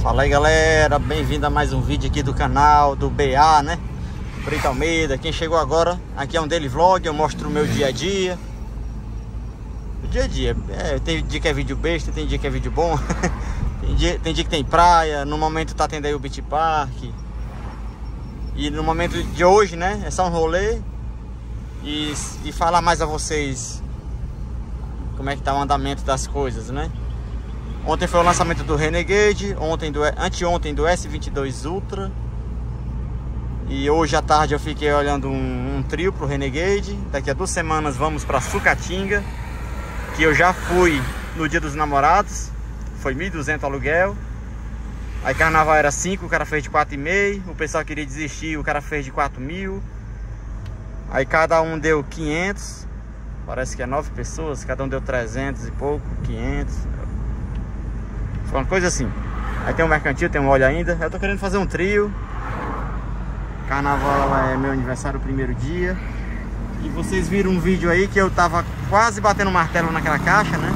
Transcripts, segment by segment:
Fala aí galera, bem-vindo a mais um vídeo aqui do canal do BA, né? Brito Almeida. Quem chegou agora, aqui é um daily vlog, eu mostro o meu dia a dia. O dia a dia, tem dia que é vídeo besta, tem dia que é vídeo bom. tem dia que tem praia, no momento tá tendo aí o Beach Park. E no momento de hoje, né, é só um rolê e falar mais a vocês como é que tá o andamento das coisas, né? Ontem foi o lançamento do Renegade, anteontem do S22 Ultra. E hoje à tarde eu fiquei olhando um trio pro Renegade. Daqui a 2 semanas vamos pra Sucatinga, que eu já fui no Dia dos Namorados. Foi 1.200 aluguel. Aí carnaval era 5, o cara fez de 4,5. O pessoal queria desistir, o cara fez de 4.000. Aí cada um deu 500. Parece que é 9 pessoas, cada um deu 300 e pouco, 500. Foi uma coisa assim. Aí tem um mercantil, tem um óleo ainda. Eu tô querendo fazer um trio. Carnaval é meu aniversário, o primeiro dia. E vocês viram um vídeo aí que eu tava quase batendo martelo naquela caixa, né?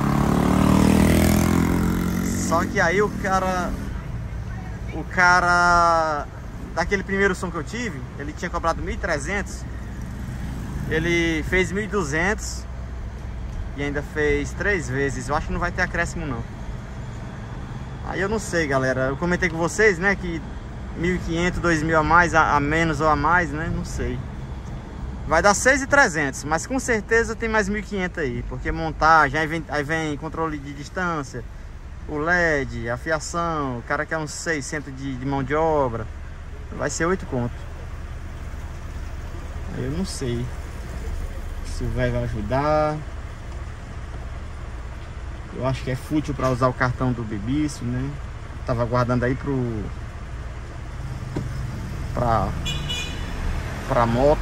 Só que aí o cara daquele primeiro som que eu tive, ele tinha cobrado 1.300. Ele fez 1.200 e ainda fez 3 vezes. Eu acho que não vai ter acréscimo não. Aí eu não sei, galera. Eu comentei com vocês, né, que 1.500, 2.000 a mais, a menos ou a mais, né? Não sei. Vai dar 6.300, mas com certeza tem mais 1.500 aí, porque montagem, aí vem controle de distância, o LED, a fiação, o cara quer uns 600 de mão de obra. Vai ser 8 conto. Eu não sei se o velho vai ajudar. Eu acho que é fútil para usar o cartão do Bebiço, né? Tava guardando aí pra moto.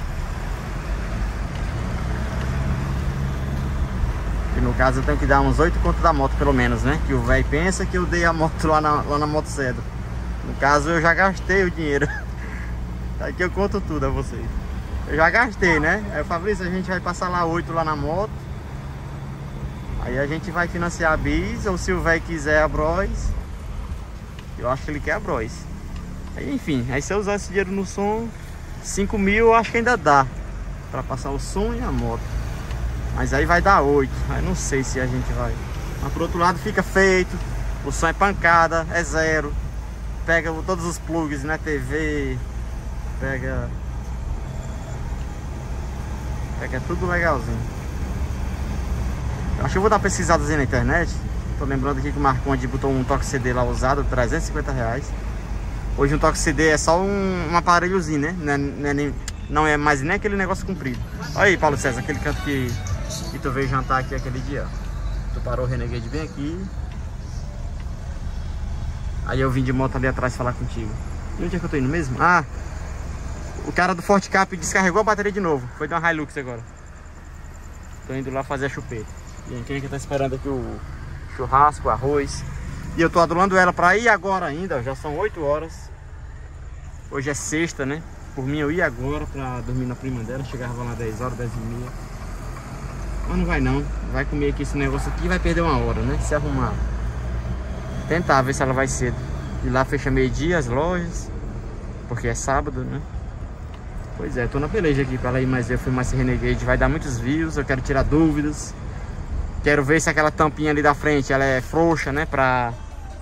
E no caso eu tenho que dar uns 8 contos da moto pelo menos, né? Que o velho pensa que eu dei a moto lá na Motocedro. No caso eu já gastei o dinheiro. Aqui eu conto tudo a vocês. Eu já gastei, né? Aí o Fabrício, a gente vai passar lá 8 lá na moto. Aí a gente vai financiar a Bis, ou se o velho quiser a Bros. Eu acho que ele quer a Bros. Aí, enfim, aí se eu usar esse dinheiro no som, 5.000 eu acho que ainda dá pra passar o som e a moto. Mas aí vai dar 8, aí não sei se a gente vai. Mas por outro lado fica feito, o som é pancada, é zero. Pega todos os plugs, né, TV, pega tudo legalzinho. Eu acho que eu vou dar uma pesquisazinha na internet. Tô lembrando aqui que o Marconde botou um toque CD lá usado, 350 reais. Hoje um toque CD é só um aparelhozinho, né? Não é mais nem aquele negócio comprido. Olha aí, Paulo César, aquele canto que tu veio jantar aqui aquele dia. Tu parou o Renegade bem aqui. Aí eu vim de moto ali atrás falar contigo. E onde é que eu tô indo mesmo? Ah, o cara do Forte Cap descarregou a bateria de novo. Foi de uma Hilux agora. Tô indo lá fazer a chupeta. E quem é que tá esperando aqui o churrasco, o arroz. E eu tô adulando ela pra ir agora ainda. Já são 8 horas. Hoje é sexta, né? Por mim eu ia agora pra dormir na prima dela. Chegava lá 10 horas, 10h30. Mas não vai não. Vai comer aqui esse negócio aqui e vai perder 1 hora, né? Se arrumar. Tentar ver se ela vai cedo. E lá fecha meio-dia as lojas. Porque é sábado, né? Pois é, tô na peleja aqui pra ela ir mais ver. Eu fui mais esse Renegade. Vai dar muitos views. Eu quero tirar dúvidas. Quero ver se aquela tampinha ali da frente ela é frouxa, né? Pra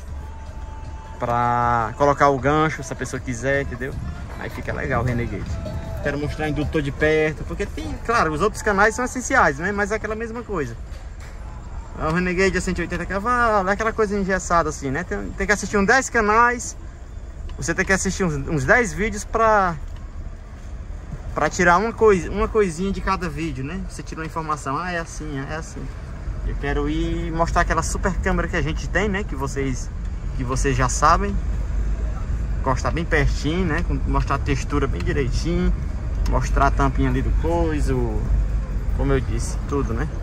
colocar o gancho, se a pessoa quiser, entendeu? Aí fica legal o Renegade. Quero mostrar o indutor de perto, porque tem, claro, os outros canais são essenciais, né? Mas é aquela mesma coisa. O Renegade é 180 cavalos, é aquela coisa engessada assim, né? Tem que assistir uns 10 canais. Você tem que assistir uns 10 vídeos pra tirar uma coisinha de cada vídeo, né? Você tira uma informação, é assim, é assim. Eu quero ir mostrar aquela super câmera que a gente tem, né? Que vocês já sabem. Encostar bem pertinho, né? Mostrar a textura bem direitinho. Mostrar a tampinha ali do coisa. Como eu disse, tudo, né?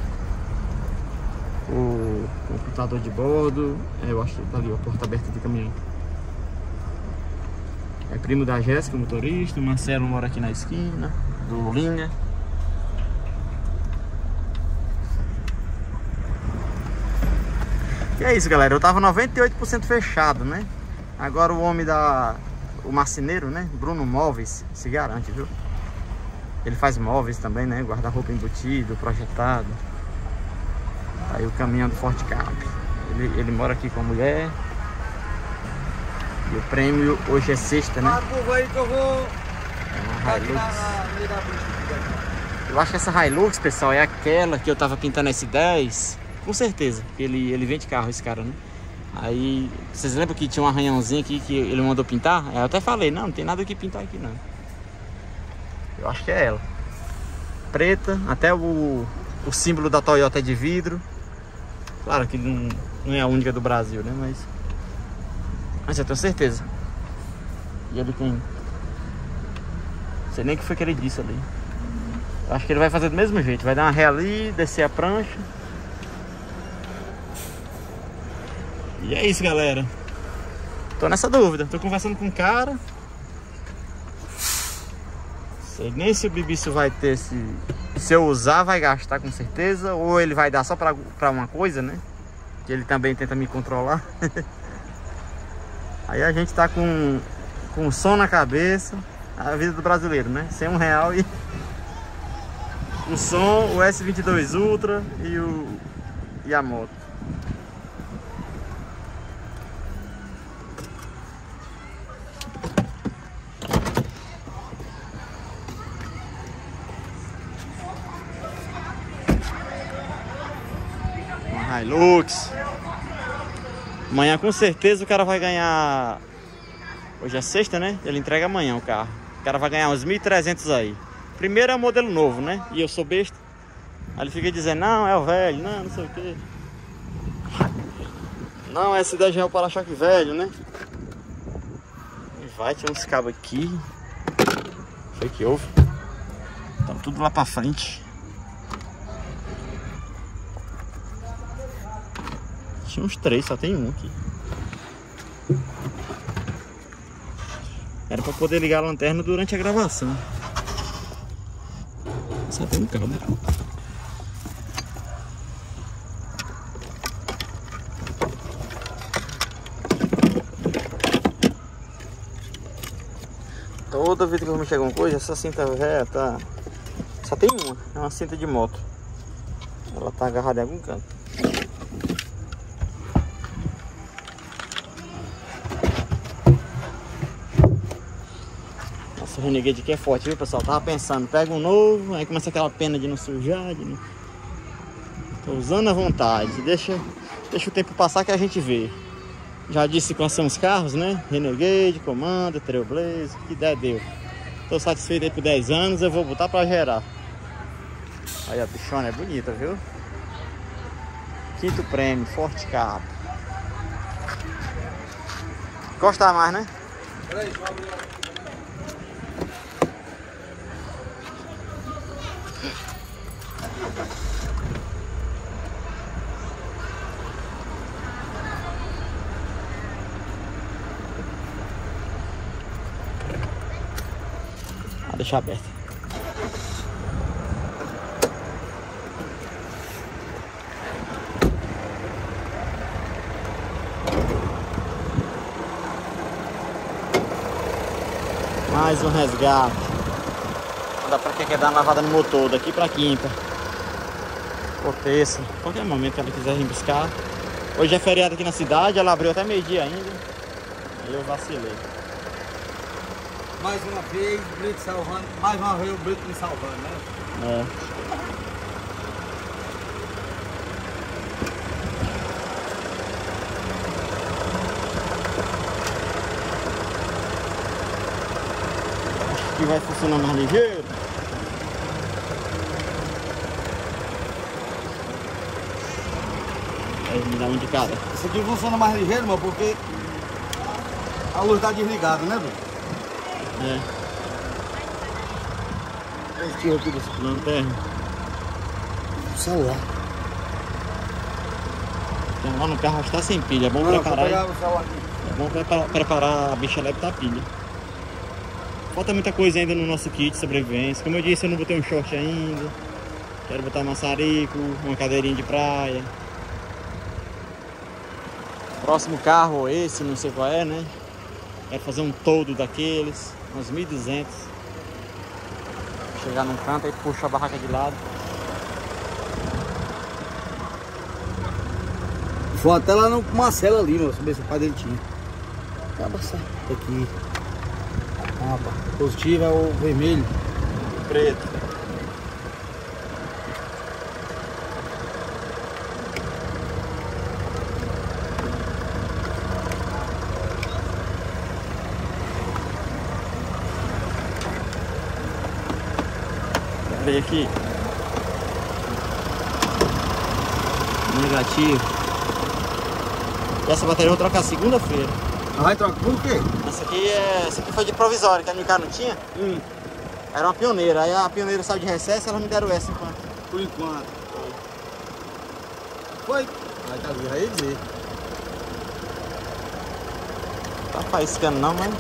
O computador de bordo. Eu acho que tá ali, a porta aberta de caminhão. É primo da Jéssica, o motorista. O Marcelo mora aqui na esquina. Do Linha. E é isso, galera. Eu tava 98% fechado, né? Agora o homem o marceneiro, né? Bruno Móveis, se garante, viu? Ele faz móveis também, né? Guarda-roupa embutido, projetado. Aí o caminhão do Forte Cap. Ele mora aqui com a mulher. E o prêmio hoje é sexta, né? É uma Hilux. Eu acho que essa Hilux, pessoal, é aquela que eu tava pintando S10. Com certeza. Ele vende carro, esse cara, né? Aí, vocês lembram que tinha um arranhãozinho aqui que ele mandou pintar? Eu até falei, não tem nada que pintar aqui, não. Eu acho que é ela. Preta, até o símbolo da Toyota é de vidro. Claro que não é a única do Brasil, né? Mas eu tenho certeza. E ele tem... Não sei nem o que foi que ele disse ali. Eu acho que ele vai fazer do mesmo jeito. Vai dar uma ré ali, descer a prancha. E é isso, galera. Tô nessa dúvida. Tô conversando com um cara. Sei nem se o Bibiço vai ter se eu usar, vai gastar com certeza. Ou ele vai dar só pra uma coisa, né? Que ele também tenta me controlar. Aí a gente tá com som na cabeça. A vida do brasileiro, né? Sem R$1 e... O som, o S22 Ultra e a moto. Uma Hilux. Amanhã com certeza o cara vai ganhar. Hoje é sexta, né? Ele entrega amanhã o carro. O cara vai ganhar uns 1.300 aí. Primeiro é o modelo novo, né? E eu sou besta. Aí ele fica dizendo, não, é o velho, não sei o que. Não, essa daí já é o para-choque velho, né? E vai, tinha uns cabos aqui. Foi que houve. Tá tudo lá pra frente. Tinha uns 3, só tem um aqui. Era pra poder ligar a lanterna durante a gravação. Só tem um cabo. Toda vez que eu me chego uma coisa, essa cinta reta só tem uma, é uma cinta de moto. Ela tá agarrada em algum canto. Nossa, o Renegade aqui é forte, viu, pessoal? Tava pensando, pega um novo, aí começa aquela pena de não sujar, de não... Tô usando à vontade, deixa o tempo passar que a gente vê. Já disse quais são os carros, né? Renegade, Commander, Trailblazer, que ideia deu. Tô satisfeito aí por 10 anos, eu vou botar pra gerar. Aí a bichona é bonita, viu? Quinto prêmio, Forte Cap. Gosta mais, né? Deixar aberto. Mais um resgate. Não dá pra quem dar uma lavada no motor, daqui pra quinta. Ou terça. Qualquer momento que ela quiser vir buscar. Hoje é feriado aqui na cidade, ela abriu até meio-dia ainda. Aí eu vacilei. Mais uma vez, o Brito salvando. Mais uma vez o Brito me salvando, né? É. Acho que vai funcionar mais ligeiro. Aí me dá um de cada. Esse aqui funciona mais ligeiro, mano, porque a luz tá desligada, né, Brito? É. Esse aqui desse lanterna. Celular. Então, lá no carro está sem pilha. É bom preparar. É bom preparar a bicha leve da pilha. Falta muita coisa ainda no nosso kit de sobrevivência. Como eu disse, eu não botei um short ainda. Quero botar maçarico, uma cadeirinha de praia. Próximo carro, esse, não sei qual é, né? Quero fazer um todo daqueles, uns 1.200. Chegar num canto e puxa a barraca de lado. Foi até lá no Marcelo ali, moço. Ver se o pai dele tinha. Acaba certo aqui. Opa, positivo é o vermelho. O preto. Peraí aqui. Negativo. E essa bateria eu vou trocar segunda-feira. Vai trocar por quê? Essa aqui foi de provisório, que a minha cara não tinha. Era uma pioneira. Aí a pioneira saiu de recesso e elas me deram essa enquanto. Por enquanto. Foi. Aí tá ali, vai dizer. Tá faiscando não, mas...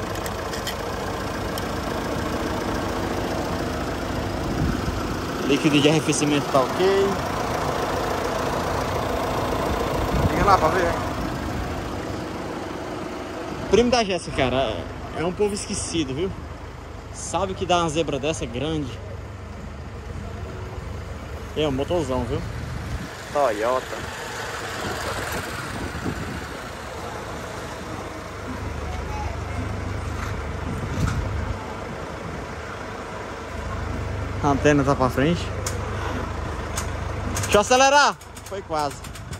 Líquido de arrefecimento tá ok. Liga lá pra ver. Primo da Jéssica, cara, é um povo esquecido, viu? Sabe o que dá uma zebra dessa grande? É um motorzão, viu? Toyota. A antena tá pra frente. Deixa eu acelerar. Foi quase.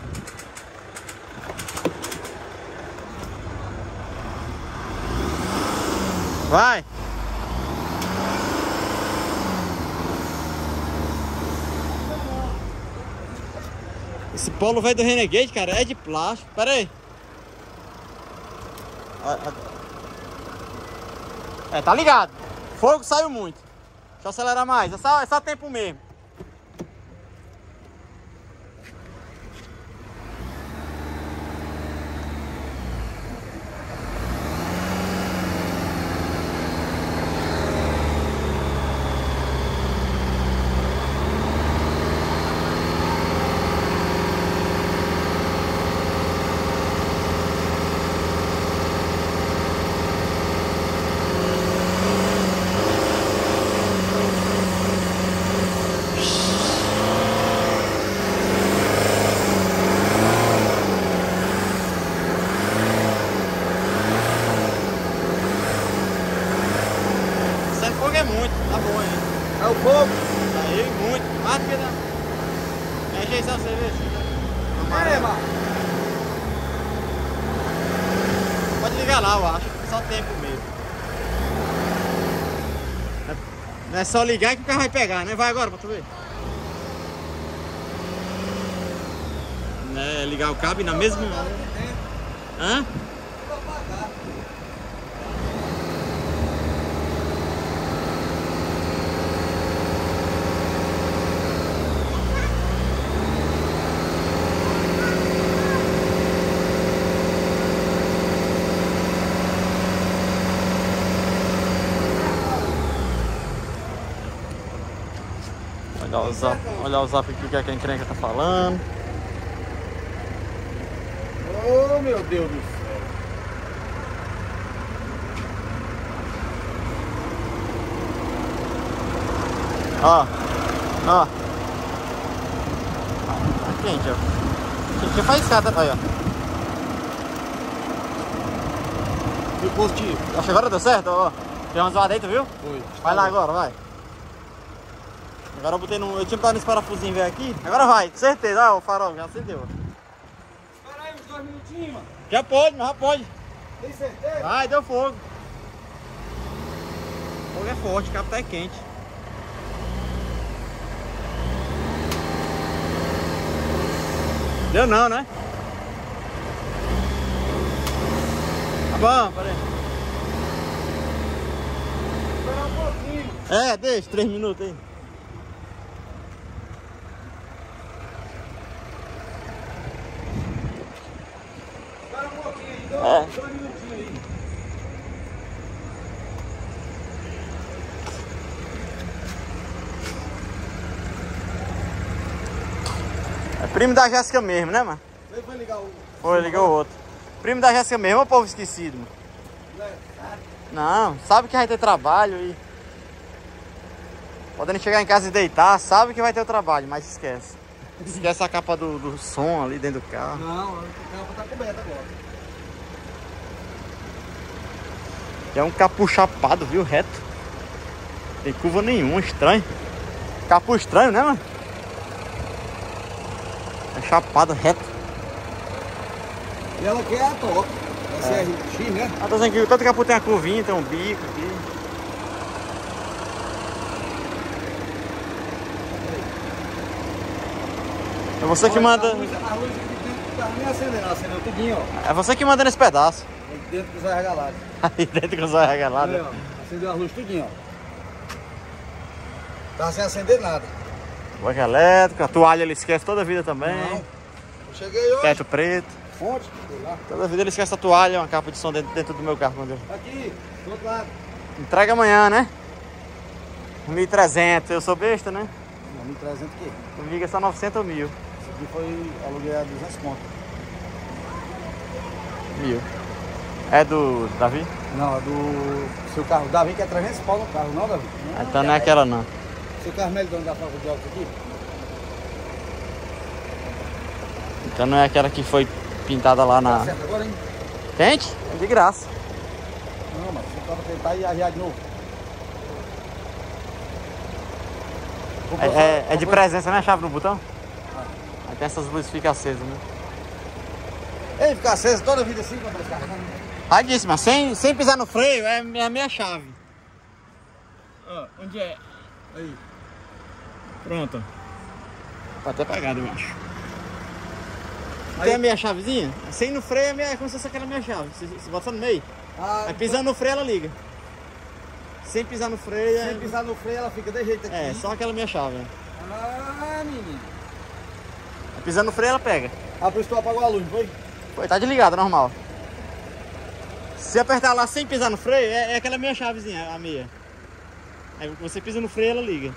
Vai! Esse polo velho do Renegade, cara, é de plástico. Pera aí. É, tá ligado. Fogo saiu muito. Deixa eu acelerar mais. É só tempo mesmo. Fogo é muito, tá bom aí. É o fogo? Aí, muito. Mais do que dá. É rejeição de cerveja. Pode ligar lá, eu acho. Só tempo mesmo. Não é só ligar que o carro vai pegar, né? Vai agora pra tu ver. É ligar o cabo e na mesma... Hã? Olha o zap aqui que a encrenca tá falando. Oh, meu Deus do céu. Ó. Tá quente, ó. Quentinha faz escada, aí, ó. Foi positivo. Acho que agora deu certo, ó. Tem uma zoada aí, tu viu? Foi. Vai lá agora, vai. Agora eu botei no... Eu tinha botado nesse parafusinho velho aqui. Agora vai, certeza. Ó, o farol já acendeu. Espera aí uns 2 minutinhos, mano. Já pode, mas já pode. Tem certeza? Vai, deu fogo. O fogo é forte, o cabo tá quente. Deu não, né? Tá bom, peraí. Espera um pouquinho. É, deixa, 3 minutos aí. Espera um pouquinho aí. 2 minutinhos aí. É primo da Jéssica mesmo, né, mano? Ele vai ligar o... Foi, ligou o outro. Primo da Jéssica mesmo, é o povo esquecido, mano. Não, sabe que vai ter trabalho e... Podendo chegar em casa e deitar, sabe que vai ter o trabalho, mas esquece. Esquece a capa do som ali dentro do carro. Não, a capa tá coberta agora. É um capô chapado, viu? Reto. Tem curva nenhuma, estranho. Capô estranho, né, mano? É chapado, reto. E ela quer a top. Essa é X, né? Ah, tô dizendo que todo capô tem a curvinha, tem um bico aqui. É você que manda. A luz aqui dentro tá nem acendendo, acendeu tudinho, ó. É você que manda nesse pedaço. Aí dentro dos arregalados. Aí dentro com os olhos regalados. Aí, ó. Acendeu a luz tudinho, ó. Tá sem acender nada. Banca elétrica, a toalha ele esquece toda a vida também. Não. Eu cheguei hoje. Teto preto. Fonte, sei lá. Toda a vida ele esquece a toalha, uma capa de som dentro do meu carro. Quando ele... Aqui, do outro lado. Entrega amanhã, né? 1.300, eu sou besta, né? Não, 1.300 aqui. Comigo é só 900 ou 1.000. Isso aqui foi aluguei a 200 conto. 1.000. É do Davi? Não, é do seu carro. O Davi quer 300 pau no carro, não, Davi? Não, Então não é aquela não. Seu carro não é dono da fábrica de óculos aqui? Então não é aquela que foi pintada lá na... Tá certo agora, hein? Tente? É de graça. Não, mas você pode tentar e arriar de novo. É de presença, né? A chave no botão? Aí tem essas luzes que ficam acesas, né? Ele fica aceso toda a vida assim quando ele carregando. Aí disse, mas sem pisar no freio é a minha chave. Ó, onde é? Aí. Pronto. Tá até pegado, eu acho. Aí. Tem a minha chavezinha? Sem no freio é como se fosse aquela minha chave. Você bota no meio. Ah, Aí pisando no freio ela liga. Sem pisar no freio sem pisar no freio ela fica de jeito aqui. É, só aquela minha chave. Ah, menino. Aí pisando no freio ela pega. Ah, por isso tu apagou a luz, não foi? Foi, tá desligada, normal. Se apertar lá sem pisar no freio, é aquela minha chavezinha, a meia. Aí você pisa no freio ela liga.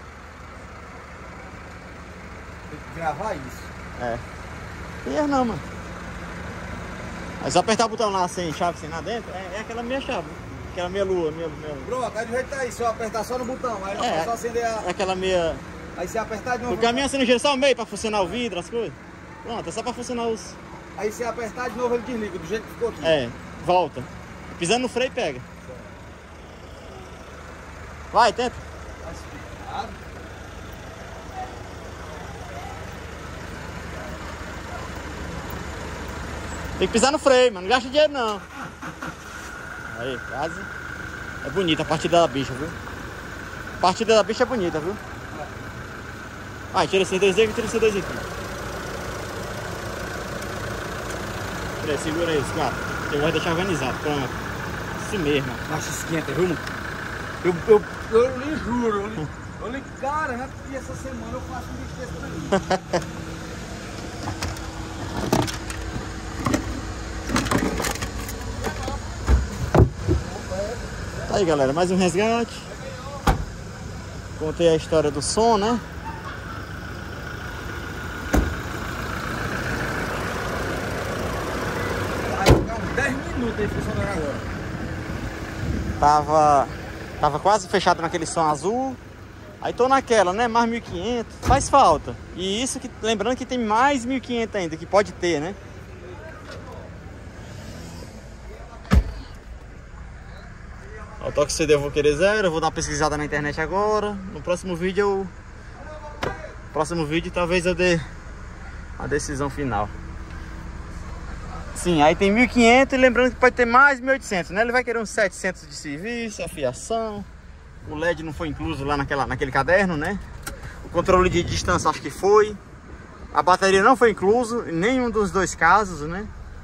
Tem que gravar isso. É. Erro não, mano. Aí se apertar o botão lá sem chave, sem nada dentro, é aquela minha chave. Aquela minha lua, minha... Pronto, aí do jeito tá aí, se eu apertar só no botão, aí É, é só acender a... É aquela meia... Aí se apertar de novo... Porque a minha você não gira só o meio pra funcionar o vidro, as coisas. Pronto, é só pra funcionar os... Aí se apertar de novo ele desliga, do jeito que ficou aqui. É, volta. Pisando no freio pega. Vai, tenta. Vai se Tem que pisar no freio, mano. Não gasta dinheiro não. Aí, quase. É bonita a partida da bicha, viu? A partida da bicha é bonita, viu? Vai, tira esses dois aqui, tira esses dois aqui. Peraí, segura aí, cara. Eu vou deixar organizado, pronto. Isso mesmo. Mas esquenta, viu, mano? Eu lhe juro, eu lhe garanto que essa semana eu faço um bicho desse pra mim. Aí, galera, mais um resgate. Contei a história do som, né? Vai ficar uns 10 minutos aí funcionando agora. Tava quase fechado naquele som azul. Aí tô naquela, né? Mais 1.500. Faz falta. E isso que, lembrando que tem mais 1.500 ainda, que pode ter, né? O toque CD eu vou querer 0. Eu vou dar uma pesquisada na internet agora. No próximo vídeo talvez eu dê a decisão final. Sim, aí tem 1.500 e lembrando que pode ter mais 1.800, né? Ele vai querer uns 700 de serviço, a fiação. O LED não foi incluso lá naquele caderno, né? O controle de distância acho que foi. A bateria não foi incluso em nenhum dos dois casos, né?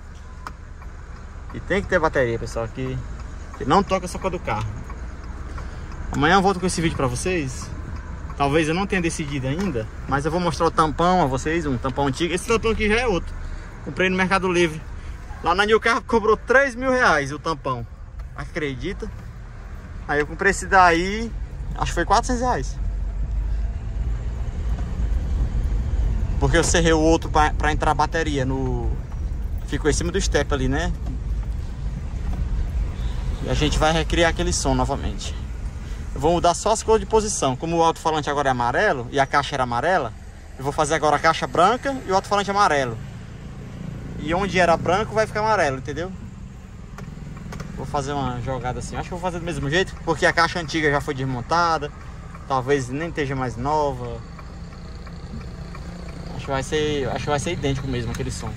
E tem que ter bateria, pessoal, que não toca só com a do carro. Amanhã eu volto com esse vídeo pra vocês. Talvez eu não tenha decidido ainda, mas eu vou mostrar o tampão a vocês, um tampão antigo. Esse tampão aqui já é outro. Comprei no Mercado Livre. Lá na New Car cobrou 3.000 reais o tampão. Acredita? Aí eu comprei esse daí, acho que foi 400 reais. Porque eu serrei o outro pra entrar a bateria no ficou em cima do step ali, né? E a gente vai recriar aquele som novamente. Eu vou mudar só as cores de posição. Como o alto-falante agora é amarelo e a caixa era amarela, eu vou fazer agora a caixa branca e o alto-falante amarelo. E onde era branco vai ficar amarelo, entendeu? Vou fazer uma jogada assim. Acho que vou fazer do mesmo jeito, porque a caixa antiga já foi desmontada. Talvez nem esteja mais nova. Acho que vai ser idêntico mesmo aquele som.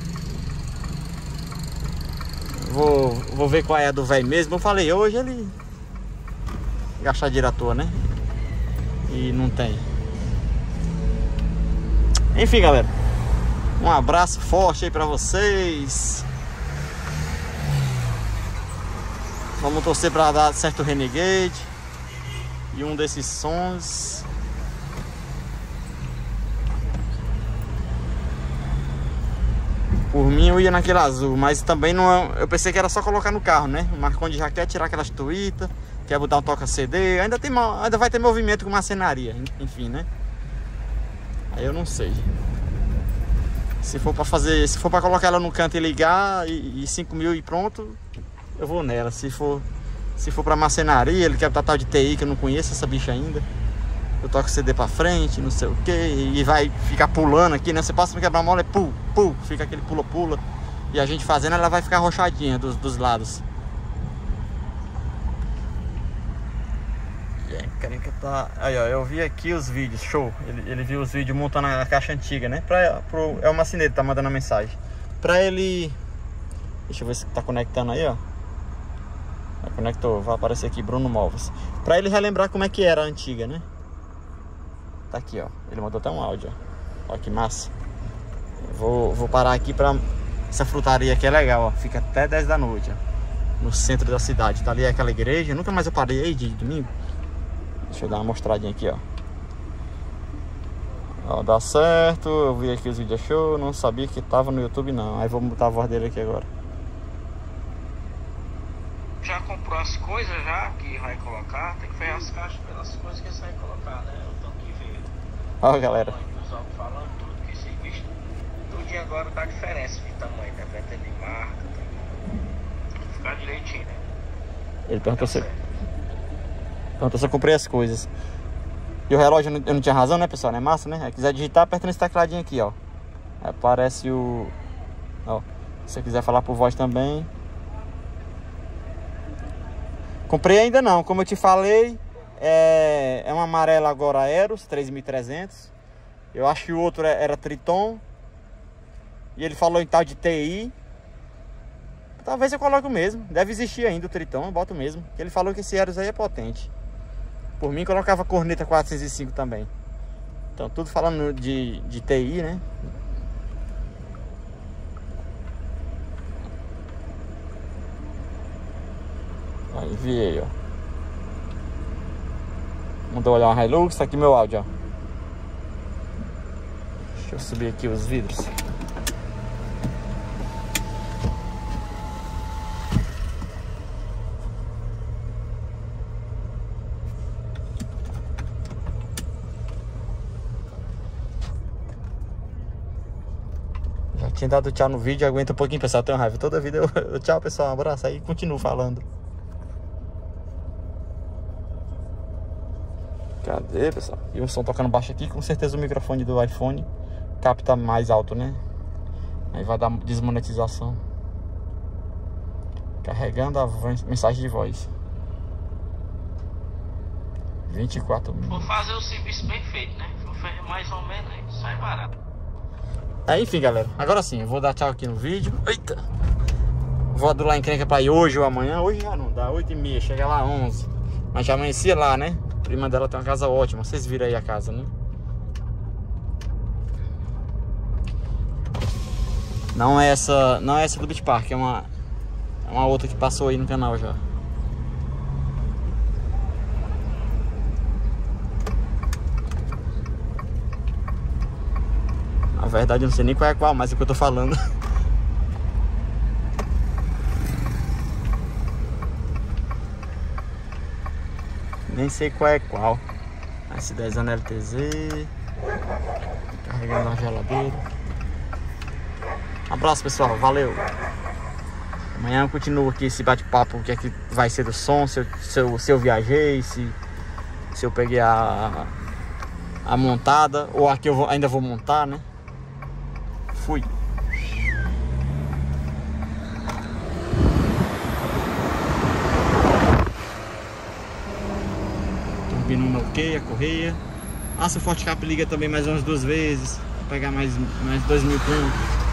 Vou ver qual é a do velho mesmo. Eu falei, hoje ele gastar dinheiro à toa, né? E não tem. Enfim, galera, um abraço forte aí pra vocês. Vamos torcer pra dar certo o Renegade. E um desses sons. Por mim eu ia naquele azul, mas também não. Eu pensei que era só colocar no carro, né? O Marconde já quer tirar aquelas tuitas, quer botar um toca-CD. Ainda vai ter movimento com marcenaria, enfim, né? Aí eu não sei. Se for pra colocar ela no canto e ligar e 5 mil e pronto, eu vou nela. Se for pra marcenaria, ele quer botar tal de TI que eu não conheço essa bicha ainda. Eu toco CD pra frente, não sei o que, e vai ficar pulando aqui, né? Você passa no quebra-mola, fica aquele pula-pula. E a gente fazendo, ela vai ficar rochadinha dos lados. Tá... Aí, ó, eu vi aqui os vídeos, show. Ele viu os vídeos montando a caixa antiga, né? É o marceneiro que tá mandando a mensagem. Pra ele... Deixa eu ver se tá conectando aí, ó. Conectou, vai aparecer aqui, Bruno Móveis. Pra ele relembrar como é que era a antiga, né? Tá aqui, ó. Ele mandou até um áudio, ó. Ó que massa. Vou parar aqui pra... Essa frutaria aqui é legal, ó. Fica até 10 da noite, ó. No centro da cidade. Tá ali aquela igreja. Nunca mais eu parei aí de domingo. Deixa eu dar uma mostradinha aqui, ó. Ó, dá certo. Eu vi aqui os vídeos, show. Não sabia que tava no YouTube, não. Aí vou botar a voz dele aqui agora. Já comprou as coisas já que vai colocar? Tem que ver as caixas pelas coisas que você vai colocar, né? Eu tenho que ver. Ó, galera. O pessoal falando tudo que esse bicho. Tudo de agora dá diferença de tamanho, né? Vai ter de marca. Tem que ficar direitinho, né? Ele perguntou se eu comprei as coisas. E o relógio eu não tinha razão, né, pessoal? Não é massa, né? Se quiser digitar, aperta nesse tecladinho aqui, ó. Aparece o... Ó, se você quiser falar por voz também. Comprei ainda não, como eu te falei. É uma amarela agora Eros 3300. Eu acho que o outro era Triton. E ele falou em tal de TI. Talvez eu coloque o mesmo. Deve existir ainda o Triton, eu boto o mesmo. Ele falou que esse Eros aí é potente. Por mim colocava corneta 405 também. Então tudo falando de TI, né? Aí, enviei, ó. Mandou olhar uma Hilux, tá aqui meu áudio, ó. Deixa eu subir aqui os vidros. Já tinha dado tchau no vídeo, aguenta um pouquinho, pessoal, tenho raiva. Toda vida eu tchau, pessoal, um abraço aí e continuo falando. Cadê, pessoal? E o som tocando baixo aqui, com certeza o microfone do iPhone capta mais alto, né? Aí vai dar desmonetização. Carregando a mensagem de voz. 24 mil. Vou fazer o serviço bem feito, né? Vou fazer mais ou menos aí, sai barato. Aí, enfim, galera. Agora sim, eu vou dar tchau aqui no vídeo. Eita! Vou adular encrenca pra ir hoje ou amanhã. Hoje já não dá, 8h30, chega lá 11. Mas já amanhecia lá, né? A prima dela tem uma casa ótima. Vocês viram aí a casa, né? Não é essa do Beach Park, é uma outra que passou aí no canal já. Na verdade eu não sei nem qual é qual, mas é o que eu tô falando. Nem sei qual é qual. S10 LTZ. Carregando a geladeira. Um abraço, pessoal. Valeu. Amanhã eu continuo aqui esse bate-papo. O que é que vai ser do som. Se eu viajei. Se eu peguei a montada. Ou aqui eu ainda vou montar, né? Fui. Turbina ok, a correia. Se o Forte Cap liga também mais umas 2 vezes. Vou pegar mais 2.000 pontos.